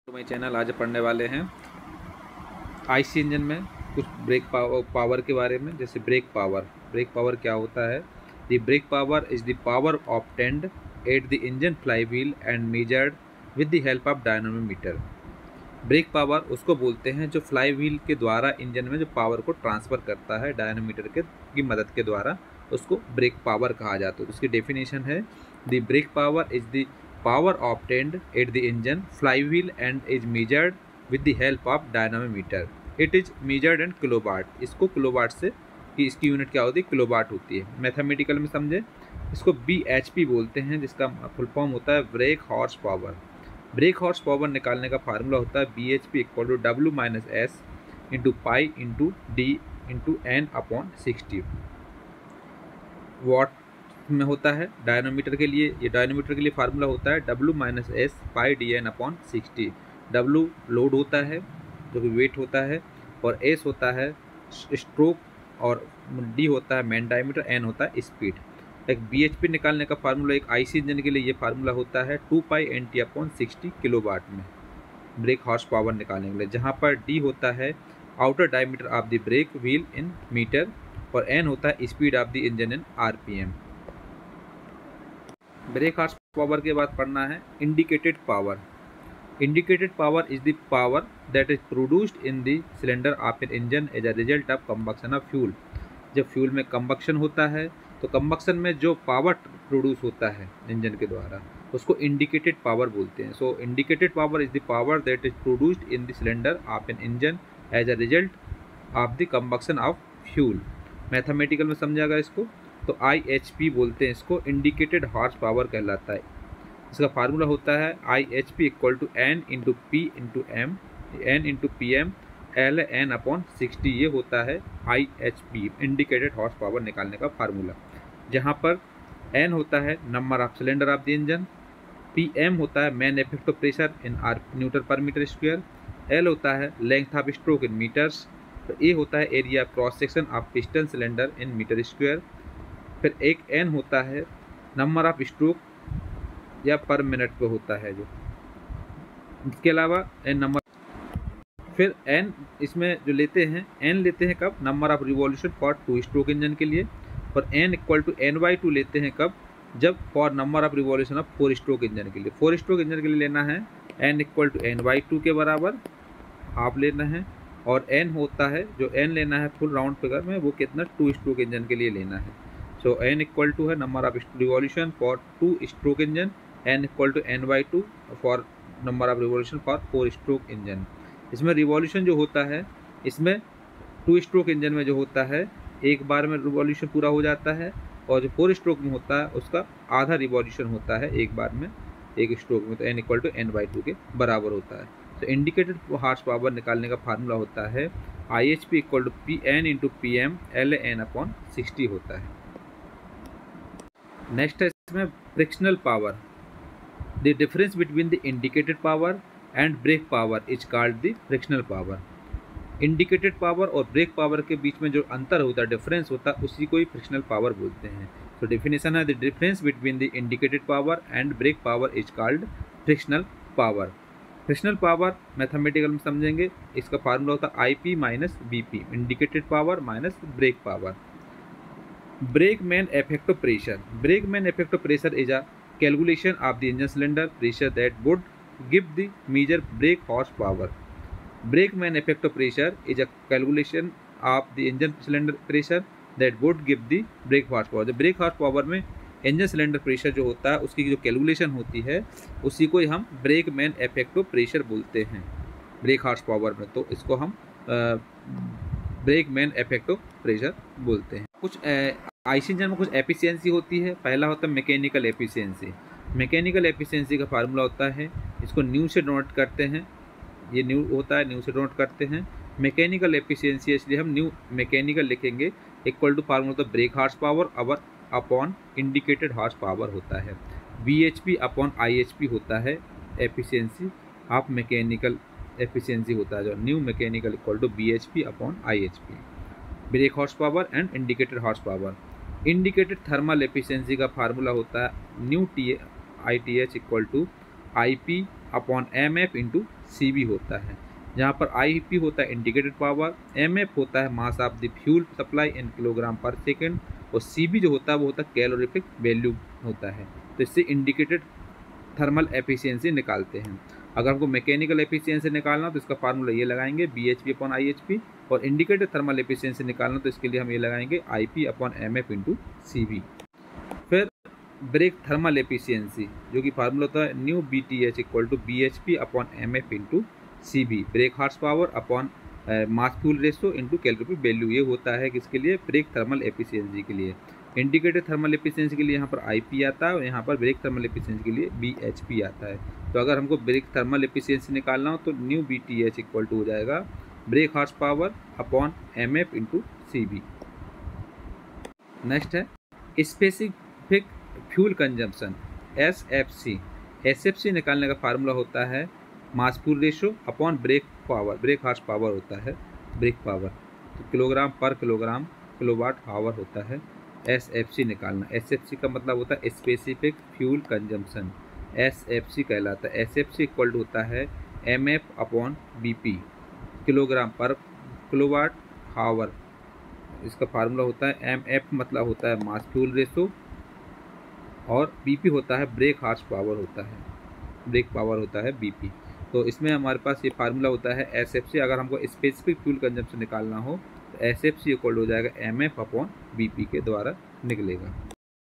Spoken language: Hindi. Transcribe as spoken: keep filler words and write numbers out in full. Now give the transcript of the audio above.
तो मेरे चैनल आज पढ़ने वाले हैं आईसी इंजन में कुछ ब्रेक पावर पावर के बारे में। जैसे ब्रेक पावर ब्रेक पावर क्या होता है? The brake power is the power obtained at the engine flywheel and measured with the help of dynamometer. Brake power उसको बोलते हैं जो फ्लाईव्हील के द्वारा इंजन में जो पावर को ट्रांसफ़र करता है डायनामोमीटर के की मदद के द्वारा, उसको ब्रेक पावर कहा जाता है। उसकी डेफिनेशन है the brake power is the power obtained at the engine flywheel and is measured with the help of dynamometer. It is measured in kilowatt. इसको किलोवाट से कि इसकी यूनिट क्या होती है? किलोवाट होती है। मैथमेटिकल में समझे इसको बी एच पी बोलते हैं, जिसका फुल फॉर्म होता है brake horse power. Brake horse power निकालने का फार्मूला होता है B H P equal to W minus S into pi into D into N upon sixty. Watt में होता है डायनामोमीटर के लिए, ये डायनामोमीटर के लिए फार्मूला होता है W minus S pi D N upon sixty. W load होता है जो कि वेट होता है, और एस होता है स्ट्रोक, और डी होता है मेन डायमीटर, एन होता है स्पीड। एक बी एच पी निकालने का फार्मूला एक आईसी इंजन के लिए ये फार्मूला होता है two pi N T upon sixty kilowatt में ब्रेक हॉर्स पावर निकालने के लिए, जहाँ पर डी होता है outer diameter of the brake wheel in metre, और एन होता है speed of the engine in R P M. Brake horse power के बाद पढ़ना है indicated power. Indicated power is the power that is produced in the cylinder of an engine as a result of combustion of fuel. जब फ्यूल में कंबक्शन होता है तो कंबक्शन में जो पावर प्रोड्यूस होता है इंजन के द्वारा उसको इंडिकेटेड पावर बोलते हैं। So indicated power is the power that is produced in the cylinder of an engine as a result of the combustion of fuel. Mathematical में समझाएगा इसको तो आई एच पी बोलते हैं, इसको इंडिकेटेड हॉर्स पावर कहलाता है। इसका फार्मूला होता है I H P equal to N into P into M, N into P M L N upon sixty. ये होता है I H P indicated horse power निकालने का फार्मूला, जहाँ पर एन होता है number of cylinder of the engine, P M होता है mean effective pressure in R newton per metre square, L होता है length of stroke in metres, तो ए होता है area cross section of piston cylinder in metre square, फिर एक एन होता है नंबर ऑफ स्ट्रोक या पर मिनट पे होता है जो, इसके अलावा एन नंबर, फिर एन इसमें जो लेते हैं एन लेते हैं कब? Number of revolution for two stroke engine के लिए, और N equal to N by two लेते हैं कब? जब for number of revolution of four stroke engine के लिए। फोर स्ट्रोक इंजन के लिए लेना है N equal to N by two के बराबर आप लेना है, और एन होता है जो एन लेना है फुल राउंड फिगर में वो कितना? टू स्ट्रोक इंजन के लिए लेना है। सो एन इक्वल टू है number of revolution for two stroke engine, N equal to N by two for number of revolution for four stroke engine. इसमें रिवॉल्यूशन जो होता है, इसमें टू स्ट्रोक इंजन में जो होता है एक बार में रिवॉल्यूशन पूरा हो जाता है, और जो फोर स्ट्रोक में होता है उसका आधा रिवॉल्यूशन होता है एक बार में एक स्ट्रोक में, तो N equal to N by two के बराबर होता है। तो इंडिकेटेड हॉर्स पावर निकालने का फार्मूला होता है I H P equal to P N into P M L N upon sixty होता है। नेक्स्ट है इसमें frictional power. The difference between the indicated power and brake power is called the frictional power. Indicated power और ब्रेक पावर के बीच में जो अंतर होता है, डिफरेंस होता है, उसी को ही फ्रिक्शनल पावर बोलते हैं। तो डेफिनेशन है the difference between the indicated power and brake power is called frictional power. Frictional power mathematical में समझेंगे, इसका फार्मूला होता है I P minus B P, indicated power minus brake power. Brake main effective pressure. Brake main effective pressure is a calculation of the engine cylinder pressure that would give the measure brake horsepower. Brake main effective pressure is a calculation of the engine cylinder pressure that would give the brake horsepower. जो brake horsepower में engine cylinder pressure जो होता है उसकी जो calculation होती है उसी को ही हम brake main effective pressure बोलते हैं brake horsepower में। तो इसको हम ब्रेक मैन इफेक्टिव प्रेशर बोलते हैं। कुछ आईसी इंजन में कुछ एफिशिएंसी होती है। पहला होता है मैकेनिकल एफिशिएंसी। मैकेनिकल एफिशिएंसी का फार्मूला होता है, इसको न्यू से डोनोट करते हैं, ये न्यू होता है, न्यू से डोनोट करते हैं। मैकेनिकल एफिशिएंसी इसलिए हम न्यू मैकेनिकल लिखेंगे, इक्वल टू फार्मूला होता है brake horse power hour upon indicated horse power होता है। B H P upon I H P होता है एफिशिएंसी ऑफ मैकेनिकल एफिशिएंसी होता है, जो nu mechanical equal to B H P upon I H P, brake horse power and indicated horse power. Indicated thermal efficiency का फार्मूला होता है nu T I T H equal to I P upon M F into C B होता है, जहाँ पर आई पी होता है इंडिकेटेड पावर, एम एफ होता है mass of the fuel supply in kilogram per second, और सी बी जो होता है वो होता है कैलोरीफिक वैल्यू होता है। तो इससे इंडिकेटेड थर्मल एफिशिएंसी निकालते हैं। अगर हमको मैकेनिकल एफिशिएंसी निकालना हो तो इसका फार्मूला ये लगाएंगे B H P upon I H P, और इंडिकेटेड थर्मल एफिशिएंसी निकालना तो इसके लिए हम ये लगाएंगे I P upon M F into C B. फिर ब्रेक थर्मल एफिशिएंसी, जो कि फार्मूला होता है nu B T H equal to B H P upon M F into C B, brake horse power upon mass fuel ratio into calorific value. ये होता है किसके लिए? ब्रेक थर्मल एफिशिएंसी के लिए। इंडिकेटेड थर्मल एफिशिएंसी के लिए यहाँ पर आई पी आता है, और यहाँ पर ब्रेक थर्मल एफिशिएंसी के लिए बी एच पी आता है। तो अगर हमको ब्रेक थर्मल एफिशिएंसी निकालना हो तो nu B T H equal to हो जाएगा brake horse power upon M F into C B. Next है specific fuel consumption S F C. S F C निकालने का फार्मूला होता है mass fuel ratio upon brake power, brake horse power होता है ब्रेक पावर, तो kilogram per kilogram kilowatt hour होता है एस एफ सी निकालना। एस एफ सी का मतलब होता है specific fuel consumption, S F C कहलाता है। S F C equal to होता है M F upon B P, kilogram per kilowatt hour. इसका फार्मूला होता है एम एफ मतलब होता है मास फ्यूल रेशो, और बी पी होता है ब्रेक हार्स पावर होता है, ब्रेक पावर होता है बी पी। तो इसमें हमारे पास ये फार्मूला होता है एस एफ सी। अगर हमको स्पेसिफिक फ्यूल कंजम्पशन निकालना हो तो एस एफ सी इक्वल हो जाएगा M F upon B P के द्वारा निकलेगा।